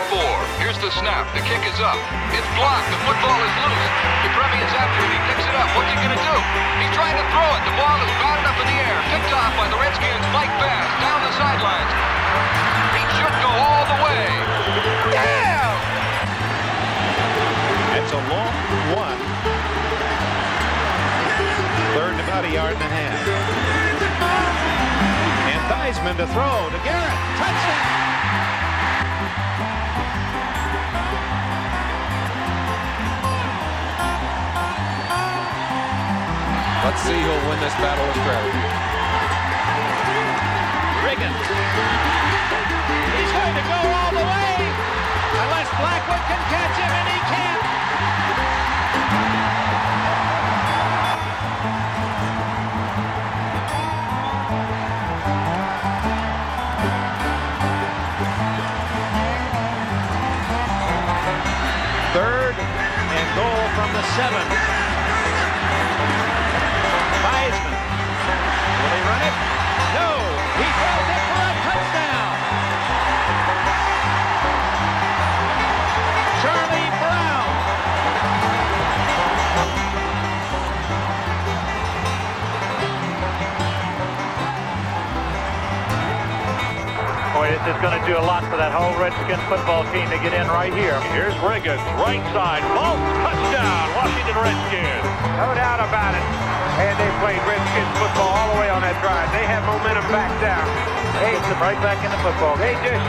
Here's the snap. The kick is up. It's blocked. The football is loose. Rypien's after it. He picks it up. What's he going to do? He's trying to throw it. The ball is batted up in the air. Picked off by the Redskins. Mike Bass down the sidelines. He should go all the way. Damn! It's a long one. Third and about a yard and a half. And Theismann to throw to Garrett. Touchdown! Let's see who'll win this battle of strategy. Riggins. He's going to go all the way. Unless Blackwood can catch him, and he can't. Third and goal from the 7. Theismann. Will he run it? No. He throws it for a touchdown. Charlie Brown. Boy, this is going to do a lot for that whole Redskins football team to get in right here. Here's Riggins, right side, vault, touchdown, Washington Redskins. No doubt about it. And they played Redskins football all the way on that drive. They have momentum back down. They put them right back in the football. They just...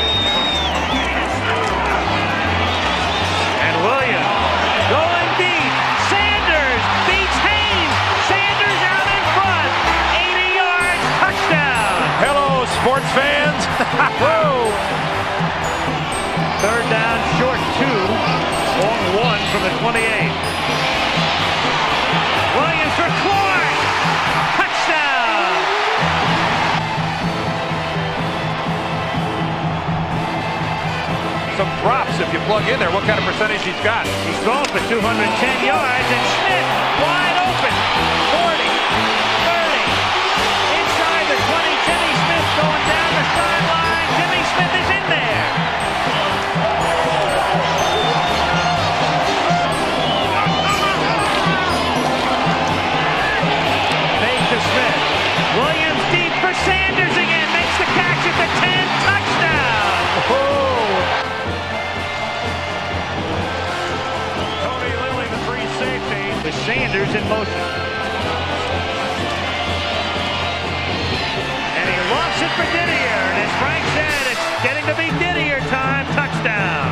And Williams going deep. Sanders beats Haynes. Sanders out in front. 80 yards, touchdown. Hello, sports fans. Whoa. Third down, short 2. Long 1 from the 28. Williams for Clark! Touchdown! Some props if you plug in there. What kind of percentage he's got? He's thrown for 210 yards, and Smith wide open. 40, 30, inside the 20. Timmy Smith going down the sideline. Timmy Smith is in there. Smith. Williams deep for Sanders again. Makes the catch at the 10. Touchdown. Tony Lilly, the free safety. With Sanders in motion. And he lofts it for Didier. And as Frank said, it's getting to be Didier time. Touchdown.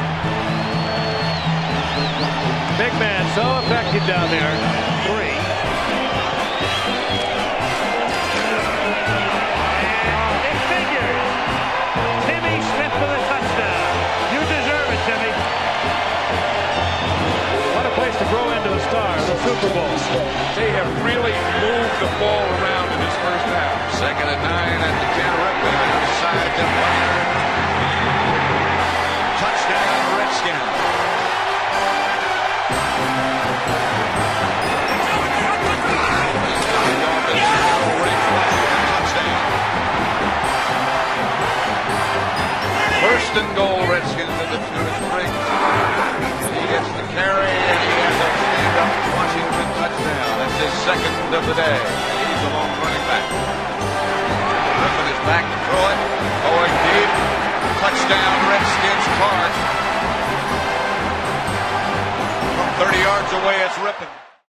Big man, so effective down there. 3. To grow into a star, the Super Bowl. They have really moved the ball around in this first half. Second and 9 at the 10. Rypien outside to Byner. Touchdown, Redskins. First and goal, Redskins to the 2. It's Riggs. He gets the carry, and he has a stand-up Washington touchdown. That's his second of the day. He's a long running back. Rypien is back to throw it. Going deep. Touchdown, Redskins. Clark. From 30 yards away, it's Rypien.